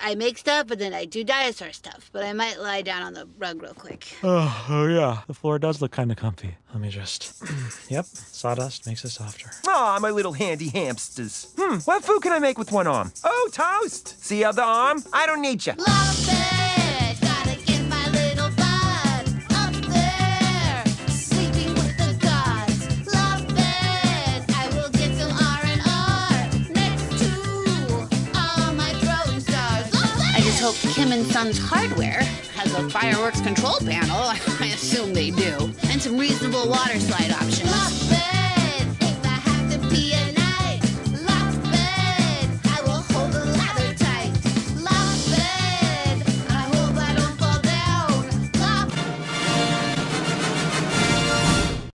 I make stuff, but then I do dinosaur stuff. But I might lie down on the rug real quick. Oh yeah. The floor does look kind of comfy. Let me just... Yep, sawdust makes it softer. Aw, my little handy hamsters. What food can I make with one arm? Oh, toast. See the other arm? I don't need you. Loft Bed, gotta get my little bud up there, sleeping with the gods. Loft Bed, I will get some R&R next to all my throwing stars. I just hope Kim and Son's Hardware has a fireworks control panel. I assume they do. And some reasonable water slide options.